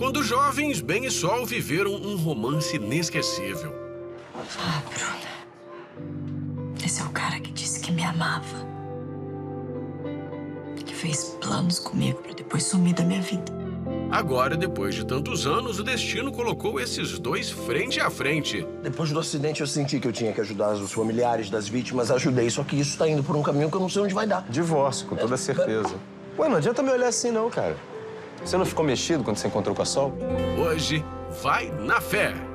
Quando jovens, Ben e Sol viveram um romance inesquecível. Ah, Bruna. Esse é o cara que disse que me amava. Que fez planos comigo pra depois sumir da minha vida. Agora, depois de tantos anos, o destino colocou esses dois frente a frente. Depois do acidente, eu senti que eu tinha que ajudar os familiares das vítimas. Ajudei, só que isso tá indo por um caminho que eu não sei onde vai dar. Divórcio, com toda certeza. Ué, não adianta me olhar assim não, cara. Você não ficou mexido quando você encontrou com a Sol? Hoje, vai na fé.